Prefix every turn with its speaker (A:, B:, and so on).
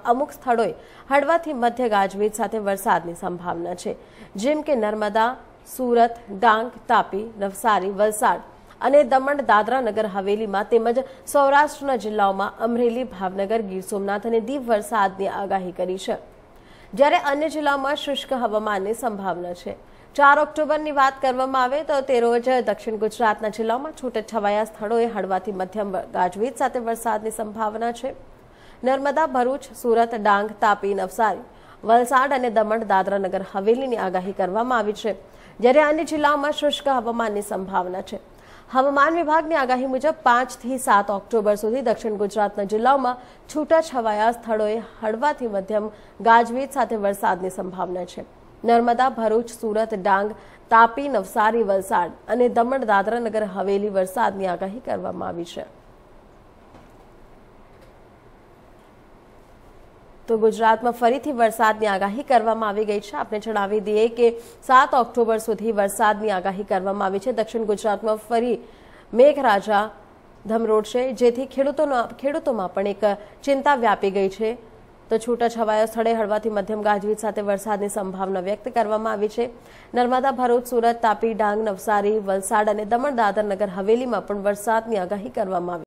A: અમુક સ્થળોએ હળવાથી મધ્ય ગાજવીજ સાથે વરસાદની સંભાવના છે, જેમ કે નર્મદા, સુરત, ડાંગ, તાપી, નવસારી, વલસાડ અને દમણ, દાદરા નગર હવેલીમાં તેમજ સૌરાષ્ટ્રના જિલ્લાઓમાં અમરેલી, ભાવનગર, ગીર સોમનાથ અને દીવ વરસાદની આગાહી કરી છે, જ્યારે અન્ય જિલ્લાઓમાં શુષ્ક હવામાનની સંભાવના છે। 4 ઓક્ટોબરની વાત કરવામાં આવે તો તે રોજ દક્ષિણ ગુજરાતના જિલ્લાઓમાં છૂટાછવાયા સ્થળોએ હળવાથી મધ્યમ ગાજવીજ સાથે વરસાદની સંભાવના છે। નર્મદા, ભરૂચ, સુરત, ડાંગ, તાપી, નવસારી, વલસાડ અને દમણ, દાદરા નગર હવેલીની આગાહી કરવામાં આવી છે, જ્યારે અન્ય જિલ્લાઓમાં શુષ્ક હવામાનની સંભાવના છે। હવામાન વિભાગની આગાહી મુજબ 5 થી 7 ઓક્ટોબર સુધી દક્ષિણ ગુજરાતના જિલ્લાઓમાં છૂટાછવાયા સ્થળોએ હળવાથી મધ્યમ ગાજવીજ સાથે વરસાદની સંભાવના છે। નર્મદા, ભરૂચ, સુરત, ડાંગ, તાપી, નવસારી, વલસાડ અને દમણ, દાદરા નગર હવેલી વરસાદની આગાહી કરવામાં આવી છે। તો ગુજરાતમાં ફરીથી વરસાદની આગાહી કરવામાં આવી ગઈ છે। આપણે જણાવી દઈએ કે 7 ઓક્ટોબર સુધી વરસાદની આગાહી કરવામાં આવી છે। દક્ષિણ ગુજરાતમાં ફરી મેઘરાજા ધમરોડશે, જેથી ખેડૂતોમાં પણ એક ચિંતા વ્યાપી ગઈ છે। તો છૂટાછવાયા સ્થળે હળવાથી મધ્યમ ગાજવીજ સાથે વરસાદની સંભાવના વ્યક્ત કરવામાં આવી છે। નર્મદા, ભરૂચ, સુરત, તાપી, ડાંગ, નવસારી, વલસાડ અને દમણ, દાદરા નગર હવેલીમાં પણ વરસાદની આગાહી કરવામાં આવી